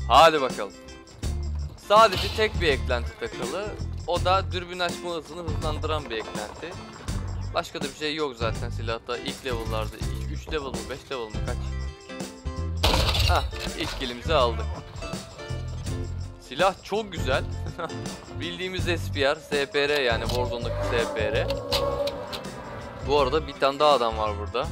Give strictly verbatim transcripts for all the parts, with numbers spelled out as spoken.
Hadi bakalım. Sadece tek bir eklenti takılı. O da dürbün açma hızını hızlandıran bir eklenti. Başka da bir şey yok zaten silahta. İlk level'larda. üç level mı? beş level mı? Kaç? Hah. İlk kilimizi aldık. Silah çok güzel. Bildiğimiz S P R. S P R yani Warzone'daki S P R. Bu arada bir tane daha adam var burada.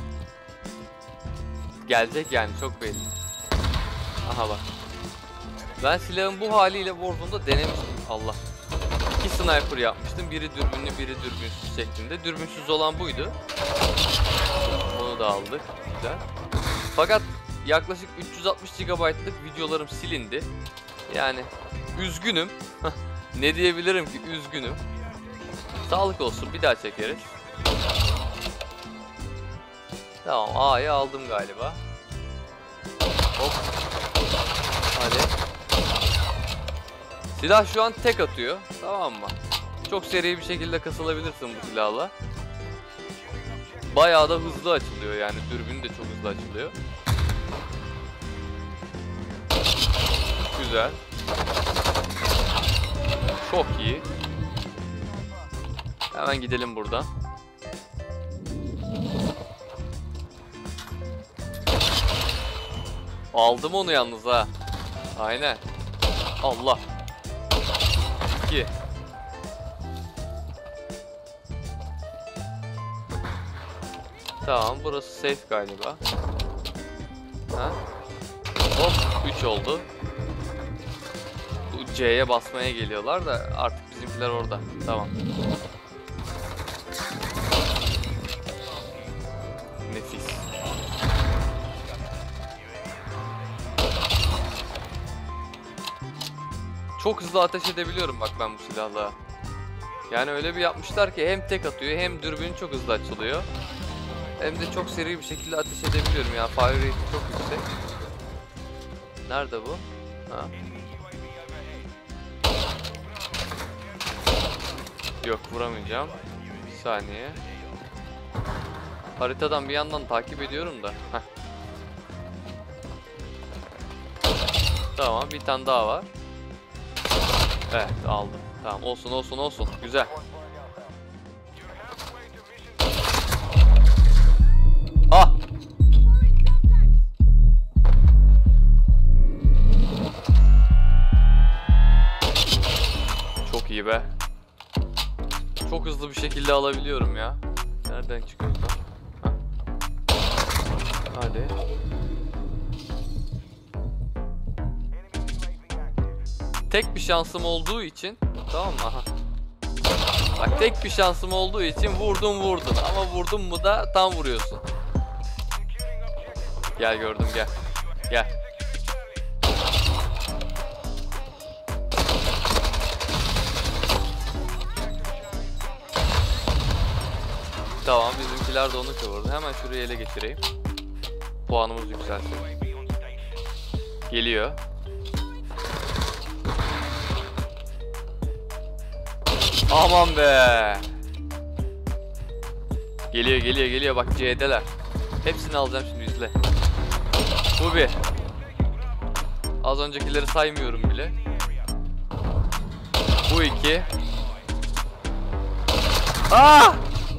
Gelecek yani çok belli. Aha bak. Ben silahın bu haliyle Warzone'da denemiştim. Allah. İki sniper yapmıştım. Biri dürbünlü, biri dürbünsüz şeklinde. Dürbünsüz olan buydu. Bunu da aldık. Güzel. Fakat yaklaşık üç yüz altmış gigabaytlık videolarım silindi. Yani üzgünüm. Ne diyebilirim ki, üzgünüm. Sağlık olsun, bir daha çekeriz. Tamam, A'yı aldım galiba. Hop. Hadi. Silah şu an tek atıyor, tamam mı? Çok seri bir şekilde kasılabilirsin bu silahla. Bayağı da hızlı açılıyor yani, dürbün de çok hızlı açılıyor. Güzel. Çok iyi. Hemen gidelim buradan. Aldım onu yalnız ha. Aynen. Allah. İki. Tamam, burası safe galiba. Ha? Hop, üç oldu. Bu C'ye basmaya geliyorlar da artık bizimkiler orada. Tamam. Nefis. Çok hızlı ateş edebiliyorum bak ben bu silahla. Yani öyle bir yapmışlar ki hem tek atıyor hem dürbün çok hızlı açılıyor. Hem de çok seri bir şekilde ateş edebiliyorum yani, fire rate'i çok yüksek. Nerede bu? Ha. Yok, vuramayacağım. Bir saniye. Haritadan bir yandan takip ediyorum da. Heh. Tamam, bir tane daha var. Evet, aldım. Tamam, olsun olsun olsun. Güzel. Ah! Çok iyi be. Çok hızlı bir şekilde alabiliyorum ya. Nereden çıkıyoruz lan? Ha. Hadi. Tek bir şansım olduğu için, tamam mı? Aha. Bak, tek bir şansım olduğu için vurdum vurdun ama vurdum mu da tam vuruyorsun. Gel, gördüm, gel. Gel. Tamam, bizimkiler de onu kıvırdı. Hemen şurayı ele geçireyim. Puanımız yükselsin. Geliyor. Aman be. Geliyor geliyor geliyor, bak C'deler. Hepsini alacağım şimdi, izle. Bu bir. Az öncekileri saymıyorum bile. Bu iki. Ah!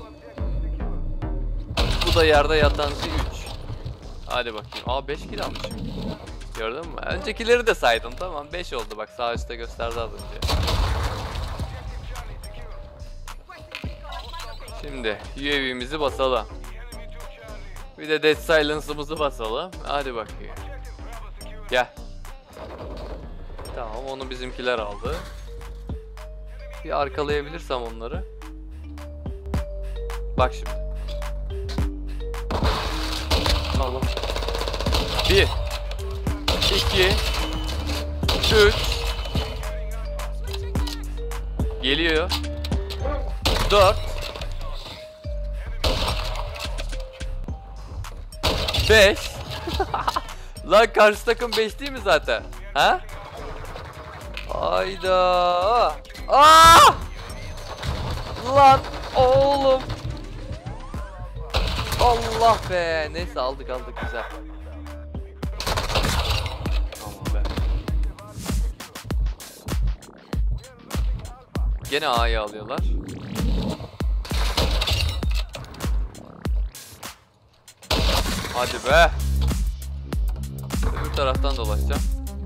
Bu da yerde yatan üç. Hadi bakayım. Aa, beş kill almışım. Gördün mü? Öncekileri de saydım, tamam. beş oldu bak, sağ üstte gösterdi az önce. Şimdi U A V'mizi basalım. Bir de Dead Silence'ımızı basalım. Hadi bakayım. Gel. Tamam, onu bizimkiler aldı. Bir arkalayabilirsem onları. Bak şimdi. Tamam. Bir. İki. Üç. Geliyor. Dört. beş. Lan karşı takım beş değil mi zaten? Ha? Hayda. Aa! Lan oğlum. Allah be. Neyse, aldık aldık, güzel. Tamam be. Gene A'yı alıyorlar. Hadi be. Öbür taraftan dolaşacağım.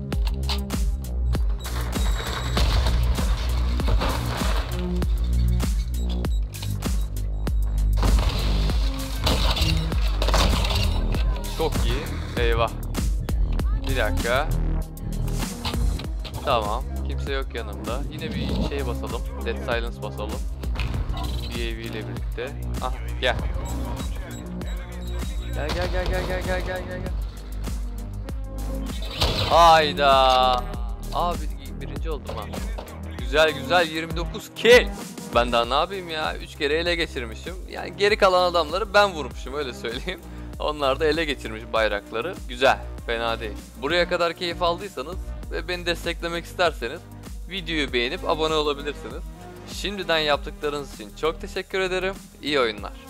Çok iyi. Eyvah. Bir dakika. Tamam. Kimse yok yanımda. Yine bir şey basalım. Dead Silence basalım. B A V ile birlikte. Ah gel. Gel gel gel gel gel gel gel gel. Hayda. Abi birinci oldum ha. Güzel güzel yirmi dokuz kill. Ben daha ne yapayım ya? üç kere ele geçirmişim. Yani geri kalan adamları ben vurmuşum öyle söyleyeyim. Onlar da ele geçirmiş bayrakları. Güzel. Fena değil. Buraya kadar keyif aldıysanız ve beni desteklemek isterseniz videoyu beğenip abone olabilirsiniz. Şimdiden yaptıklarınız için çok teşekkür ederim. İyi oyunlar.